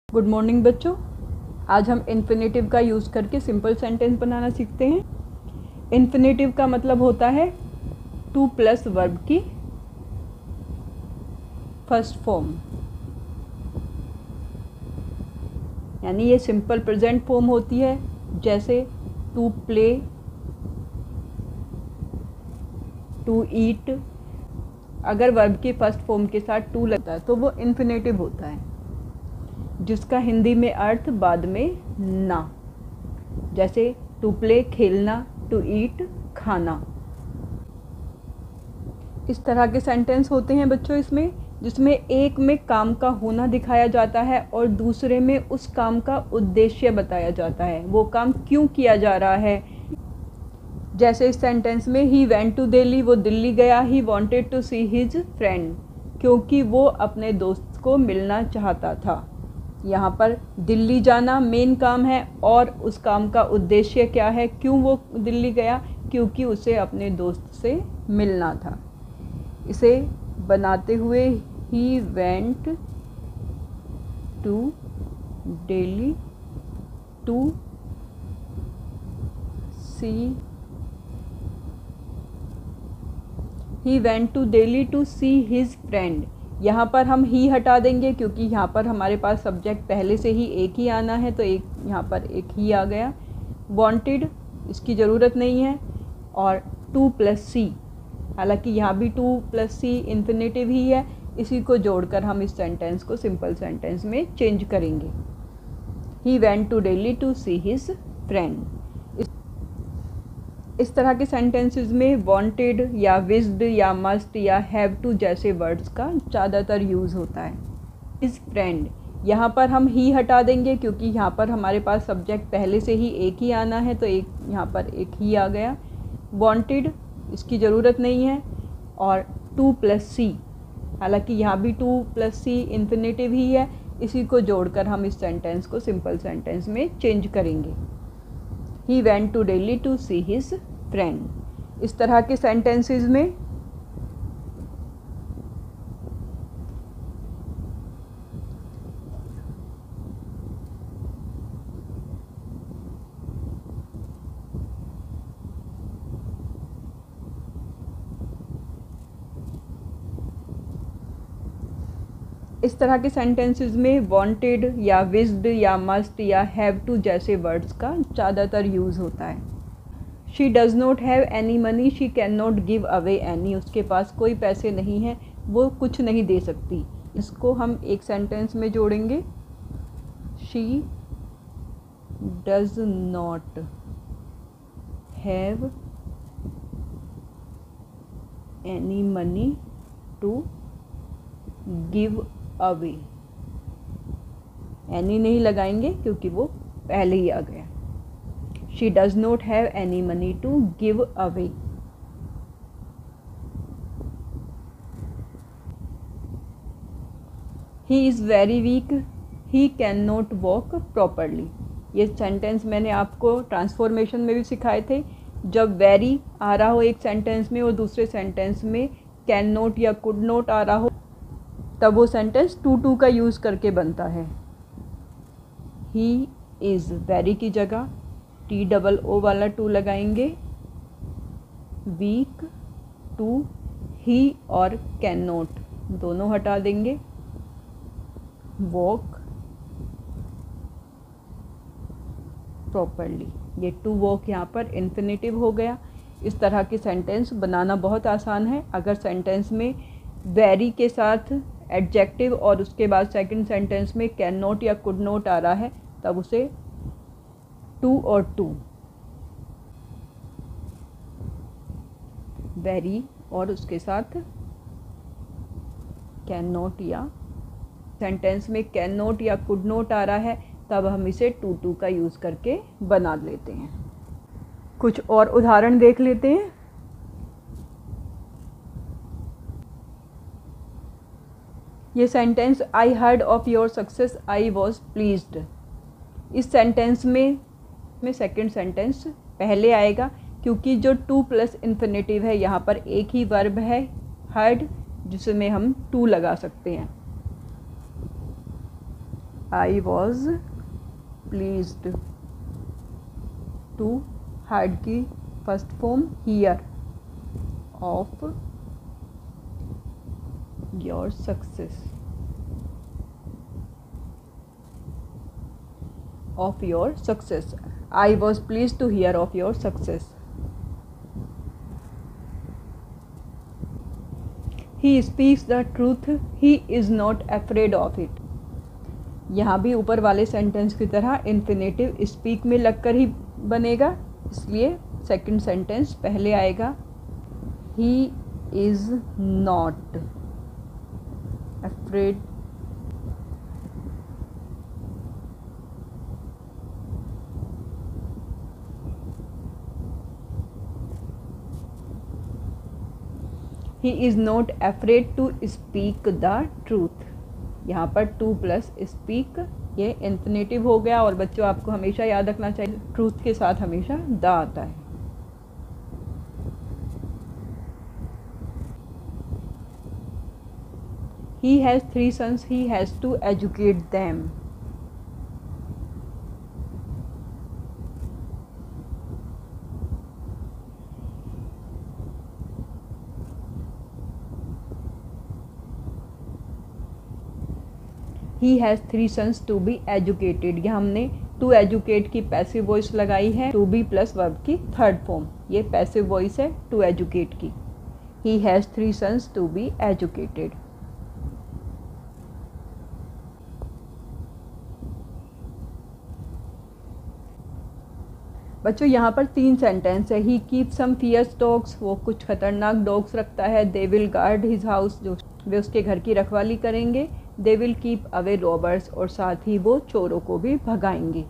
Good morning बच्चों। आज हम इन्फिनेटिव का यूज़ करके सिंपल सेंटेंस बनाना सीखते हैं। इन्फिनेटिव का मतलब होता है टू प्लस वर्ब की फर्स्ट फॉर्म, यानी ये सिंपल प्रेजेंट फॉर्म होती है। जैसे टू प्ले, टू ईट। अगर वर्ब की फर्स्ट फॉर्म के साथ टू लगता है तो वो इन्फिनेटिव होता है, जिसका हिंदी में अर्थ बाद में ना। जैसे टू प्ले खेलना, टू ईट खाना। इस तरह के सेंटेंस होते हैं बच्चों इसमें, जिसमें एक में काम का होना दिखाया जाता है और दूसरे में उस काम का उद्देश्य बताया जाता है, वो काम क्यों किया जा रहा है। जैसे इस सेंटेंस में ही वेंट टू दिल्ली, वो दिल्ली गया। He wanted to see his friend, क्योंकि वो अपने दोस्त को मिलना चाहता था। यहाँ पर दिल्ली जाना मेन काम है और उस काम का उद्देश्य क्या है, क्यों वो दिल्ली गया, क्योंकि उसे अपने दोस्त से मिलना था। इसे बनाते हुए he went to Delhi to see, he went to Delhi to see his friend. यहाँ पर हम ही हटा देंगे क्योंकि यहाँ पर हमारे पास सब्जेक्ट पहले से ही एक ही आना है, तो एक यहाँ पर एक ही आ गया। वांटेड इसकी ज़रूरत नहीं है। और टू प्लस सी, हालांकि यहाँ भी टू प्लस सी इन्फिनेटिव ही है, इसी को जोड़कर हम इस सेंटेंस को सिंपल सेंटेंस में चेंज करेंगे। He went to Delhi to see his friend. इस तरह के सेंटेंसेस में वांटेड या विज्ड या मस्ट या हैव टू जैसे वर्ड्स का ज़्यादातर यूज़ होता है। इस फ्रेंड, यहाँ पर हम ही हटा देंगे क्योंकि यहाँ पर हमारे पास सब्जेक्ट पहले से ही एक ही आना है, तो एक यहाँ पर एक ही आ गया। वांटेड इसकी ज़रूरत नहीं है। और टू प्लस सी, हालांकि यहाँ भी टू प्लस सी इन्फिनेटिव ही है, इसी को जोड़कर हम इस सेंटेंस को सिंपल सेंटेंस में चेंज करेंगे। He went to Delhi to see his friend. इस तरह के सेंटेंसेस में वांटेड या विज्ड या मस्ट या हैव टू जैसे वर्ड्स का ज़्यादातर यूज़ होता है। She does not have any money, she can not give away any. उसके पास कोई पैसे नहीं हैं, वो कुछ नहीं दे सकती। इसको हम एक सेंटेंस में जोड़ेंगे। She does not have any money to give away. Any नहीं लगाएंगे क्योंकि वो पहले ही आ गया। She does not have any money to give away. He is very weak. He cannot walk properly. ये सेंटेंस मैंने आपको ट्रांसफॉर्मेशन में भी सिखाए थे। जब वेरी आ रहा हो एक सेंटेंस में और दूसरे सेंटेंस में कैन नॉट या कुड नॉट आ रहा हो, तब वो सेंटेंस टू का यूज़ करके बनता है। He is वेरी की जगह TOO वाला टू लगाएंगे। वीक, टू, ही और कैन नॉट दोनों हटा देंगे। वॉक प्रॉपरली, ये टू वॉक यहाँ पर इन्फिनेटिव हो गया। इस तरह की सेंटेंस बनाना बहुत आसान है। अगर सेंटेंस में वेरी के साथ एडजेक्टिव और उसके बाद सेकंड सेंटेंस में कैन नॉट या कुड नॉट आ रहा है, तब उसे टू और टू, वेरी और उसके साथ कैन नॉट, या सेंटेंस में कैन नॉट या कुड नॉट आ रहा है, तब हम इसे टू का यूज़ करके बना लेते हैं। कुछ और उदाहरण देख लेते हैं। ये sentence I heard of your success, I was pleased. इस सेंटेंस में सेकंड सेंटेंस पहले आएगा क्योंकि जो टू प्लस इन्फिनेटिव है, यहाँ पर एक ही वर्ब है हर्ड, जिसमें हम टू लगा सकते हैं। I was pleased to had की first form hear of your success, of your success. I was pleased to hear of your success. He speaks the truth, he is not afraid of it. यहाँ भी ऊपर वाले sentence की तरह infinitive speak में लगकर ही बनेगा, इसलिए सेकंड सेंटेंस पहले आएगा. He is not afraid He is not afraid to speak the truth. यहाँ पर टू प्लस स्पीक ये इन्फिनेटिव हो गया. और बच्चों आपको हमेशा याद रखना चाहिए ट्रूथ के साथ हमेशा द आता है. He has 3 sons, he has to educate them. He has 3 sons to be educated. यहाँ हमने to educate की पैसिव वॉइस लगाई है, to be प्लस वर्ब की थर्ड फॉर्म. ये पैसिव वॉइस है to educate की. He has 3 sons to be educated. बच्चों यहाँ पर 3 सेंटेंस है. He keep some fierce dogs, वो कुछ खतरनाक डॉग्स रखता है. They will guard his house, जो वे उसके घर की रखवाली करेंगे. They will keep away robbers, और साथ ही वो चोरों को भी भगाएंगे.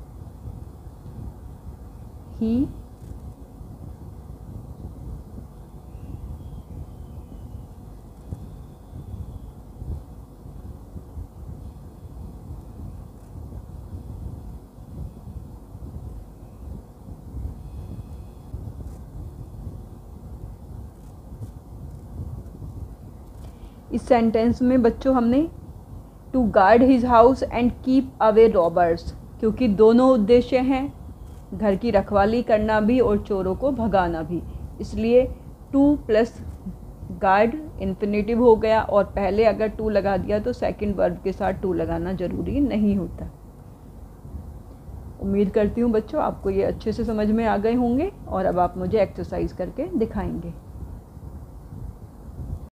ही इस सेंटेंस में बच्चों हमने to guard his house and keep away robbers, क्योंकि दोनों उद्देश्य हैं, घर की रखवाली करना भी और चोरों को भगाना भी. इसलिए टू प्लस गार्ड इन्फिनेटिव हो गया, और पहले अगर टू लगा दिया तो सेकंड वर्ब के साथ टू लगाना ज़रूरी नहीं होता. उम्मीद करती हूँ बच्चों आपको ये अच्छे से समझ में आ गए होंगे, और अब आप मुझे एक्सरसाइज करके दिखाएंगे.